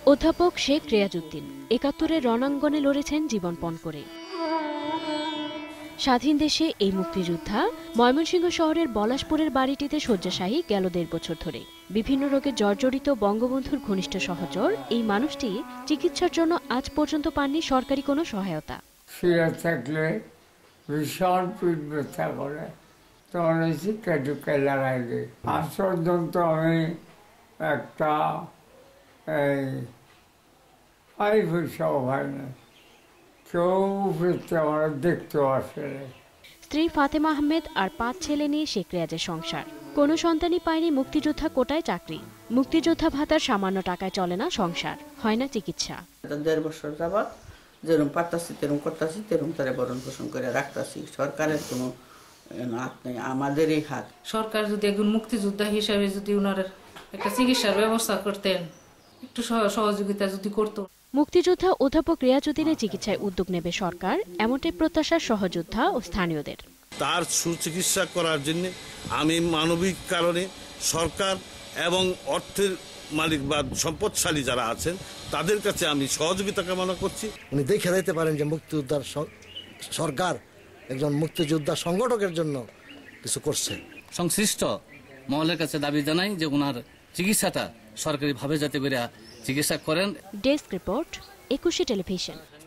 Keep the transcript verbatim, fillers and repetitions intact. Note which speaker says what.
Speaker 1: অধ্যাপক শেখ রেয়াজউদ্দিন একাত্তরের রণাঙ্গনে লড়েছেন জীবনপণ করে। স্বাধীন দেশে এই মুক্তিযোদ্ধা ময়মনসিংহ শহরের পলাশপুরের বাড়িটিতে শয্যাশায়ী গেল দেড় বছর ধরে। বিভিন্ন রোগে জর্জরিত বঙ্গবন্ধুর ঘনিষ্ঠ সহচর এই মানুষটি চিকিৎসার জন্য আজ পর্যন্ত পাননি সরকারি কোনো সহায়তা।
Speaker 2: শুয়ে থাকলে ভীষণ পিঠ ব্যথা করে, তখন শিক্ষা ঢুকে লাগাই দিই। আজ পর্যন্ত আমি একটা এই আই পয়সাও হয় না, কেউ ফিরতে আমার দেখতেও আসে।
Speaker 1: স্ত্রী ফাতেমা আহমেদ আর পাঁচ ছেলে নিয়ে শেখ রেয়াজের সংসার। কোনো সন্তানই পায়নি মুক্তিযোদ্ধা কোটায় চাকরি। মুক্তিযোদ্ধা ভাতার সামান্য টাকায় চলে না সংসার, হয় না চিকিৎসা।
Speaker 3: দেড় বছর যাবৎ যেরকম পারতাছি তেরম করতেছি, তেরম তারে বরণ পোষণ করে রাখতেছি। সরকারের কোনো হাত নেই, আমাদেরই হাত।
Speaker 4: সরকার যদি একজন মুক্তিযোদ্ধা হিসাবে যদি ওনার একটা চিকিৎসার ব্যবস্থা করতেন, একটু সহযোগিতা যদি করতো।
Speaker 1: মুক্তিযোদ্ধা অধ্যাপক রেয়াজউদ্দিনের চিকিৎসায় উদ্যোগ নেবে সরকার, এমনটাই প্রত্যাশা সহযোদ্ধা ও স্থানীয়দের।
Speaker 5: তার সুচিকিৎসা করার জন্য আমি মানবিক কারণে সরকার এবং অর্থের মালিক বা সম্পদশালী যারা আছেন তাদের কাছে আমি সহযোগিতা কামনা করছি।
Speaker 6: উনি দেখে দিতে পারেন যে মুক্তিযোদ্ধার সরকার একজন মুক্তিযোদ্ধা সংগঠকের জন্য কিছু করছে।
Speaker 7: সংশ্লিষ্ট মহলের কাছে দাবি জানাই যে ওনার চিকিৎসাটা সরকারিভাবে যাতে করে চিকিৎসা করেন।
Speaker 1: Desk report, Ekushey television.